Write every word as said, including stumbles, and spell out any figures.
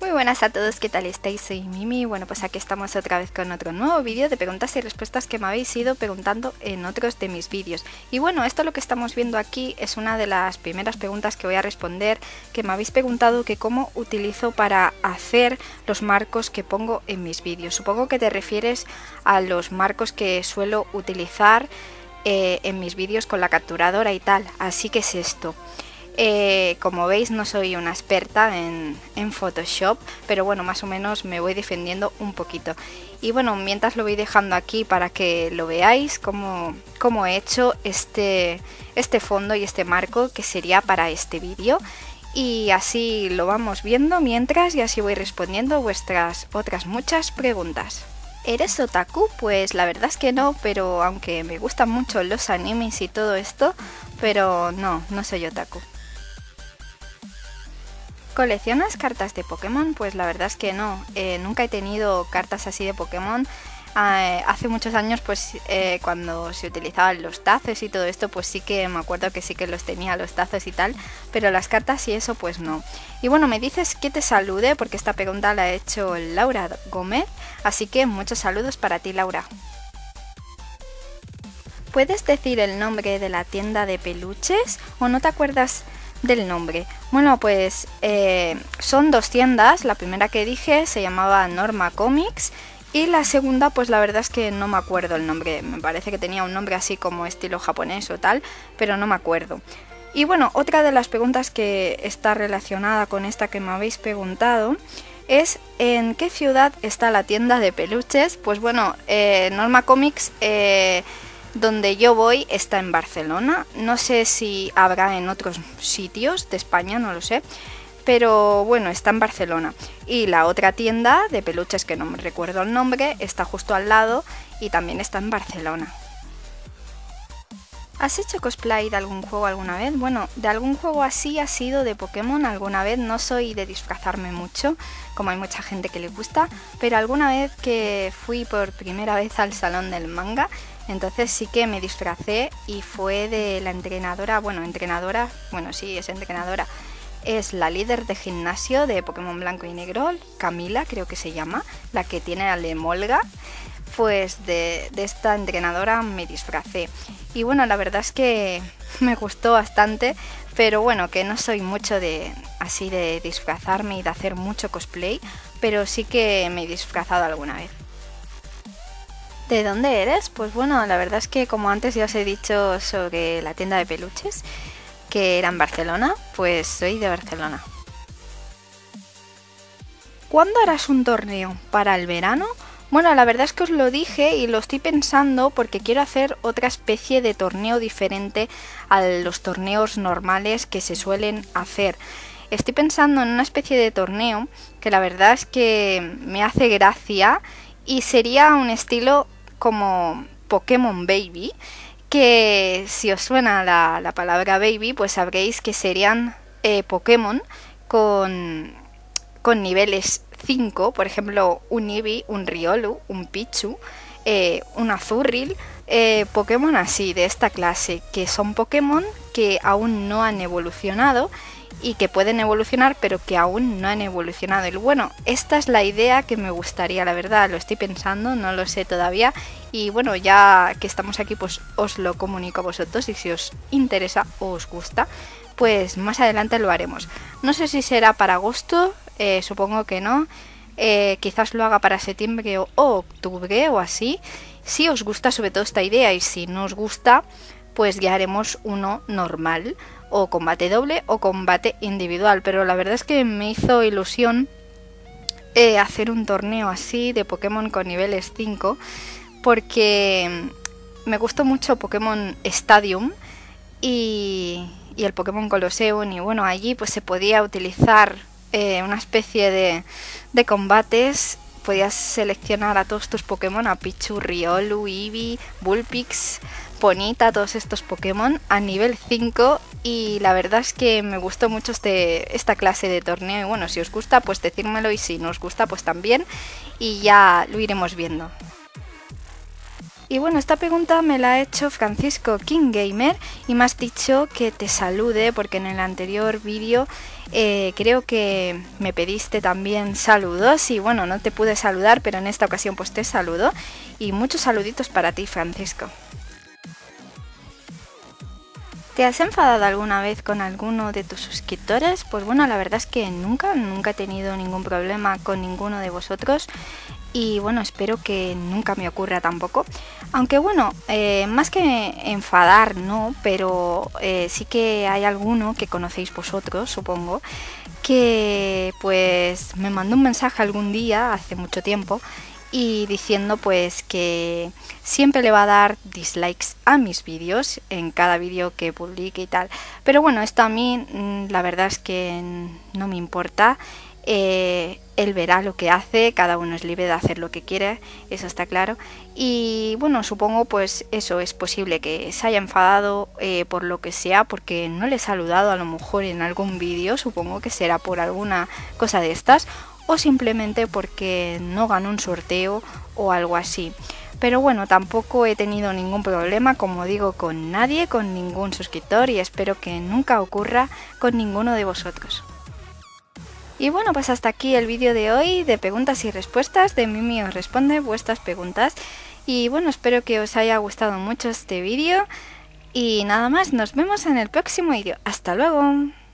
Muy buenas a todos, ¿qué tal estáis? Soy Mimi. Bueno, pues aquí estamos otra vez con otro nuevo vídeo de preguntas y respuestas que me habéis ido preguntando en otros de mis vídeos. Y bueno, esto lo que estamos viendo aquí es una de las primeras preguntas que voy a responder, que me habéis preguntado que cómo utilizo para hacer los marcos que pongo en mis vídeos. Supongo que te refieres a los marcos que suelo utilizar eh, en mis vídeos con la capturadora y tal. Así que es esto. Eh, como veis, no soy una experta en, en Photoshop, pero bueno, más o menos me voy defendiendo un poquito. Y bueno, mientras lo voy dejando aquí para que lo veáis cómo, cómo he hecho este, este fondo y este marco que sería para este vídeo. Y así lo vamos viendo mientras, y así voy respondiendo vuestras otras muchas preguntas. ¿Eres otaku? Pues la verdad es que no, pero aunque me gustan mucho los animes y todo esto, pero no, no soy otaku. ¿Coleccionas cartas de Pokémon? Pues la verdad es que no, eh, nunca he tenido cartas así de Pokémon. Eh, hace muchos años, pues eh, cuando se utilizaban los tazos y todo esto, pues sí que me acuerdo que sí que los tenía, los tazos y tal, pero las cartas y eso pues no. Y bueno, me dices que te salude porque esta pregunta la ha hecho Laura Gómez, así que muchos saludos para ti, Laura. ¿Puedes decir el nombre de la tienda de peluches o no te acuerdas del nombre? Bueno, pues eh, son dos tiendas. La primera que dije se llamaba Norma Comics y la segunda, pues la verdad es que no me acuerdo el nombre. Me parece que tenía un nombre así como estilo japonés o tal, pero no me acuerdo. Y bueno, otra de las preguntas que está relacionada con esta que me habéis preguntado es ¿en qué ciudad está la tienda de peluches? Pues bueno, eh, Norma Comics eh, donde yo voy está en Barcelona. No sé si habrá en otros sitios de España, no lo sé, pero bueno, está en Barcelona. Y la otra tienda de peluches, que no me recuerdo el nombre, está justo al lado y también está en Barcelona. ¿Has hecho cosplay de algún juego alguna vez? Bueno, de algún juego así ha sido de Pokémon alguna vez. No soy de disfrazarme mucho, como hay mucha gente que le gusta, pero alguna vez que fui por primera vez al salón del manga, entonces sí que me disfracé y fue de la entrenadora, bueno, entrenadora, bueno sí, es entrenadora, es la líder de gimnasio de Pokémon Blanco y Negro, Camila creo que se llama, la que tiene al Emolga. Pues de, de esta entrenadora me disfracé. Y bueno, la verdad es que me gustó bastante, pero bueno, que no soy mucho de así de disfrazarme y de hacer mucho cosplay, pero sí que me he disfrazado alguna vez. ¿De dónde eres? Pues bueno, la verdad es que como antes ya os he dicho sobre la tienda de peluches, que era en Barcelona, pues soy de Barcelona. ¿Cuándo harás un torneo? ¿Para el verano? Bueno, la verdad es que os lo dije y lo estoy pensando porque quiero hacer otra especie de torneo diferente a los torneos normales que se suelen hacer. Estoy pensando en una especie de torneo que la verdad es que me hace gracia y sería un estilo como Pokémon Baby, que si os suena la, la palabra Baby, pues sabréis que serían eh, Pokémon con, con niveles cinco, por ejemplo un Eevee, un Riolu, un Pichu, eh, un Azurril, eh, Pokémon así de esta clase, que son Pokémon que aún no han evolucionado y que pueden evolucionar pero que aún no han evolucionado. Y bueno, esta es la idea que me gustaría, la verdad, lo estoy pensando, no lo sé todavía y bueno, ya que estamos aquí pues os lo comunico a vosotros y si os interesa o os gusta, pues más adelante lo haremos. No sé si será para agosto, eh, supongo que no, eh, quizás lo haga para septiembre o, o octubre o así, si os gusta sobre todo esta idea y si no os gusta, pues ya haremos uno normal, o combate doble o combate individual, pero la verdad es que me hizo ilusión eh, hacer un torneo así de Pokémon con niveles cinco, porque me gustó mucho Pokémon Stadium y... y el Pokémon Colosseum, y bueno, allí pues se podía utilizar eh, una especie de, de combates, podías seleccionar a todos tus Pokémon, a Pichu, Riolu, Eevee, Vulpix, Ponyta, todos estos Pokémon a nivel cinco, y la verdad es que me gustó mucho este, esta clase de torneo, y bueno, si os gusta pues decírmelo y si no os gusta pues también, y ya lo iremos viendo. Y bueno, esta pregunta me la ha hecho Francisco King Gamer y me has dicho que te salude porque en el anterior vídeo eh, creo que me pediste también saludos y bueno, no te pude saludar, pero en esta ocasión pues te saludo y muchos saluditos para ti, Francisco. ¿Te has enfadado alguna vez con alguno de tus suscriptores? Pues bueno, la verdad es que nunca, nunca he tenido ningún problema con ninguno de vosotros. Y bueno, espero que nunca me ocurra tampoco. Aunque bueno, eh, más que enfadar, no, pero eh, sí que hay alguno que conocéis vosotros, supongo, que pues me mandó un mensaje algún día, hace mucho tiempo, y diciendo pues que siempre le va a dar dislikes a mis vídeos en cada vídeo que publique y tal. Pero bueno, esto a mí la verdad es que no me importa. Eh, él verá lo que hace, cada uno es libre de hacer lo que quiere, eso está claro. Y bueno, supongo pues eso, es posible que se haya enfadado eh, por lo que sea, porque no le he saludado a lo mejor en algún vídeo, supongo que será por alguna cosa de estas, o simplemente porque no ganó un sorteo o algo así. Pero bueno, tampoco he tenido ningún problema, como digo, con nadie, con ningún suscriptor, y espero que nunca ocurra con ninguno de vosotros. Y bueno, pues hasta aquí el vídeo de hoy de preguntas y respuestas de Mimi os responde vuestras preguntas. Y bueno, espero que os haya gustado mucho este vídeo. Y nada más, nos vemos en el próximo vídeo. ¡Hasta luego!